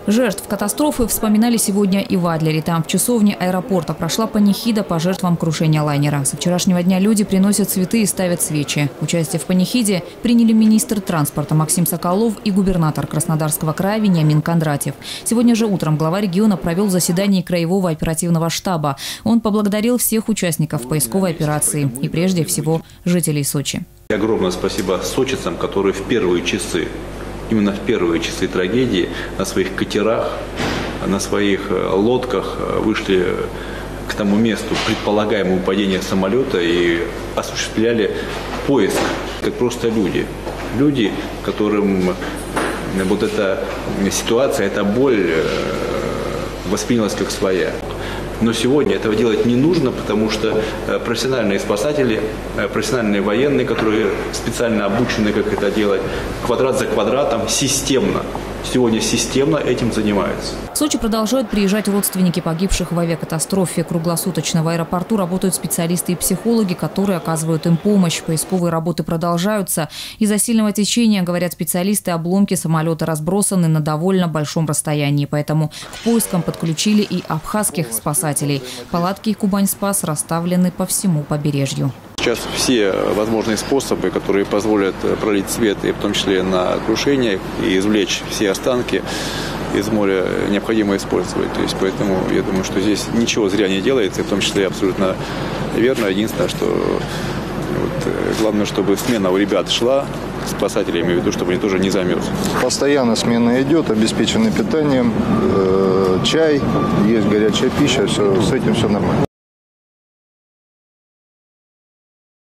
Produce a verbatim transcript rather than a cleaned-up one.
Жертв катастрофы вспоминали сегодня и в Адлере. Там в часовне аэропорта прошла панихида по жертвам крушения лайнера. Со вчерашнего дня люди приносят цветы и ставят свечи. Участие в панихиде приняли министр транспорта Максим Соколов и губернатор Краснодарского края Вениамин Кондратьев. Сегодня же утром глава региона провел заседание Краевого оперативного штаба. Он поблагодарил всех участников поисковой операции и прежде всего жителей Сочи. Огромное спасибо сочицам, которые в первые часы Именно в первые часы трагедии на своих катерах, на своих лодках вышли к тому месту предполагаемого падения самолета и осуществляли поиск, как просто люди. Люди, которым вот эта ситуация, эта боль воспринялась как своя. Но сегодня этого делать не нужно, потому что профессиональные спасатели, профессиональные военные, которые специально обучены, как это делать, квадрат за квадратом, системно, сегодня системно этим занимаются. В Сочи продолжают приезжать родственники погибших в авиакатастрофе. Круглосуточно в аэропорту работают специалисты и психологи, которые оказывают им помощь. Поисковые работы продолжаются. Из-за сильного течения, говорят специалисты, обломки самолета разбросаны на довольно большом расстоянии. Поэтому к поискам подключили и абхазских спасателей. Палатки «Кубань-Спас» расставлены по всему побережью. Сейчас все возможные способы, которые позволят пролить свет, и в том числе на крушение, и извлечь все останки из моря, необходимо использовать. То есть, поэтому я думаю, что здесь ничего зря не делается, в том числе абсолютно верно. Единственное, что вот, главное, чтобы смена у ребят шла, спасатели, я имею в виду, чтобы они тоже не замерзли. Постоянно смена идет, обеспечены питанием, э, чай, есть горячая пища, все, с этим все нормально.